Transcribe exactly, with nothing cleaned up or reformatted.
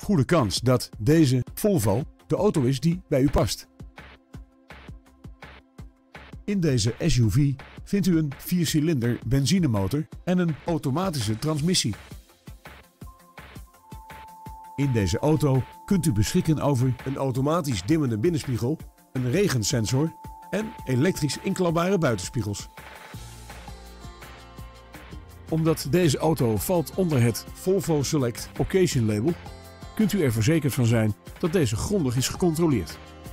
goede kans dat deze Volvo de auto is die bij u past. In deze S U V vindt u een viercilinder benzinemotor en een automatische transmissie. In deze auto kunt u beschikken over een automatisch dimmende binnenspiegel, een regensensor en elektrisch inklapbare buitenspiegels. Omdat deze auto valt onder het Volvo Select Occasion label, kunt u er verzekerd van zijn dat deze grondig is gecontroleerd.